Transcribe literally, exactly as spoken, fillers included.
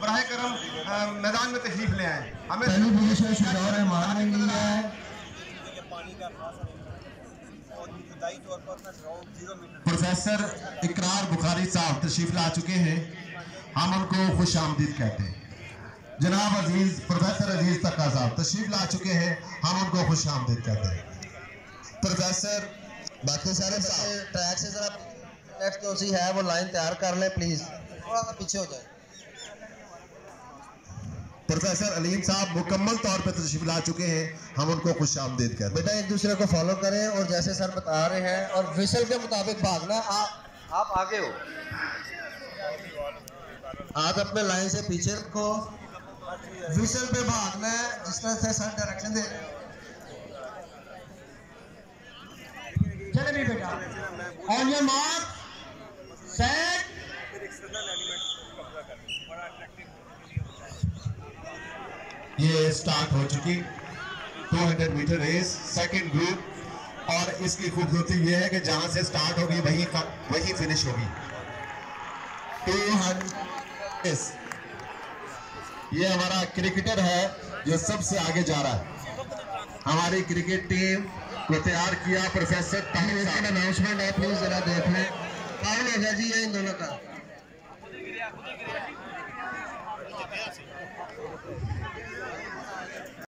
बराह करम मैदान में तशरीफ ले आए। हमें प्रोफेसर इकरार बुखारी साहब तशरीफ ला चुके हैं, हम उनको खुश आमदीद कहते हैं। जनाब अजीज प्रोफेसर अजीज तक्का साहब तशरीफ ला चुके हैं, हम उनको खुश आमदीद कहते हैं। प्रोफेसर बाकी सारे ट्रैक से जरा नेक्स्ट जो सी है वो लाइन तैयार कर ले प्लीज, थोड़ा सा पीछे हो जाए। प्रोफेसर अलीम साहब मुकम्मल तौर पर तशरीफ ला चुके हैं, हम उनको खुश आमदीद कहते हैं। बेटा एक दूसरे को फॉलो करें और जैसे सर बता रहे हैं और विसल के मुताबिक भागना। आप आप आगे हो, हाथ अपने लाइन से पीछे रखो, विसल पे भागना है जिस तरह से सर डायरेक्शन दे रहे हैं। चले भी बेटा, ऑन योर मार्क सेट। ये स्टार्ट हो चुकी दो सौ मीटर रेस सेकंड ग्रुप, और इसकी खूबसूरती ये है कि जहां से स्टार्ट होगी वहीं वहीं फिनिश होगी। दो सौ ये हमारा क्रिकेटर है जो सबसे आगे जा रहा है। हमारी क्रिकेट टीम को तैयार किया प्रोफेसर ताहिर साहब। अनाउंसमेंट है, प्लीज जरा देख लें। फाउल हो गया जी ये इन दोनों का।